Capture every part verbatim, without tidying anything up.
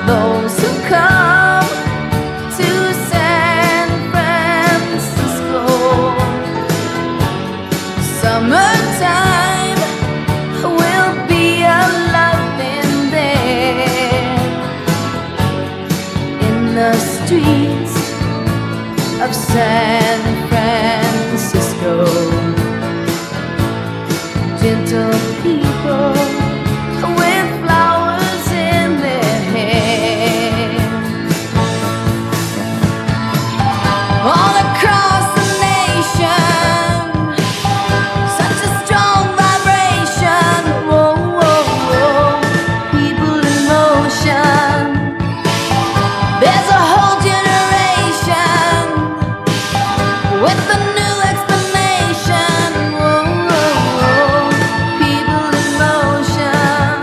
those who come to San Francisco. Summertime will be alive in there, in the streets of San Francisco. Gentle people with flowers in their hair. All across the nation, such a strong vibration. Whoa, whoa, whoa. People in motion. There's a whole generation with a new explanation. Whoa, whoa, whoa. People in motion.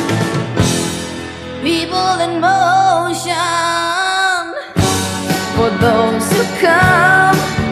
People in motion. For those who come